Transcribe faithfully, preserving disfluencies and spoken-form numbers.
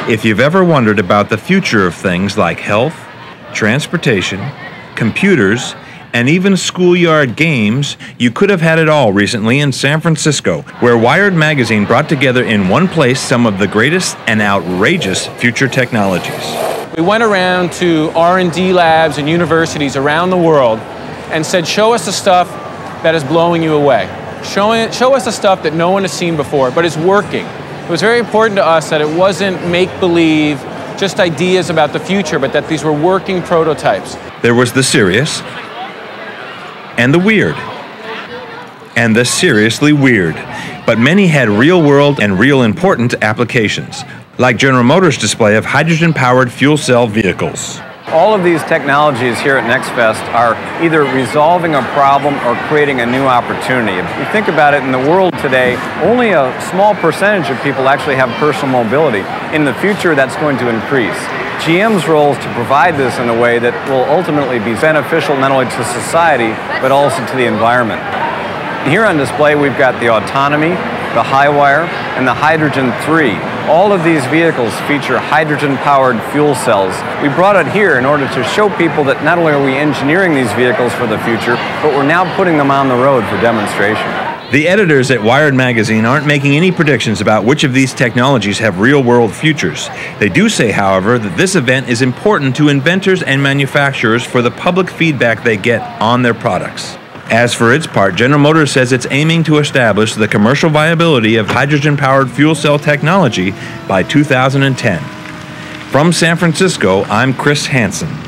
If you've ever wondered about the future of things like health, transportation, computers, and even schoolyard games, you could have had it all recently in San Francisco, where Wired magazine brought together in one place some of the greatest and outrageous future technologies. We went around to R and D labs and universities around the world and said, show us the stuff that is blowing you away. Show, it, show us the stuff that no one has seen before, but is working. It was very important to us that it wasn't make-believe, just ideas about the future, but that these were working prototypes. There was the serious, and the weird, and the seriously weird. But many had real-world and real important applications, like General Motors' display of hydrogen-powered fuel cell vehicles. All of these technologies here at NextFest are either resolving a problem or creating a new opportunity. If you think about it, in the world today, only a small percentage of people actually have personal mobility. In the future, that's going to increase. G M's role is to provide this in a way that will ultimately be beneficial not only to society, but also to the environment. Here on display, we've got the Autonomy, the Highwire, and the Hydrogen three. All of these vehicles feature hydrogen-powered fuel cells. We brought it here in order to show people that not only are we engineering these vehicles for the future, but we're now putting them on the road for demonstration. The editors at Wired magazine aren't making any predictions about which of these technologies have real-world futures. They do say, however, that this event is important to inventors and manufacturers for the public feedback they get on their products. As for its part, General Motors says it's aiming to establish the commercial viability of hydrogen-powered fuel cell technology by two thousand ten. From San Francisco, I'm Chris Hansen.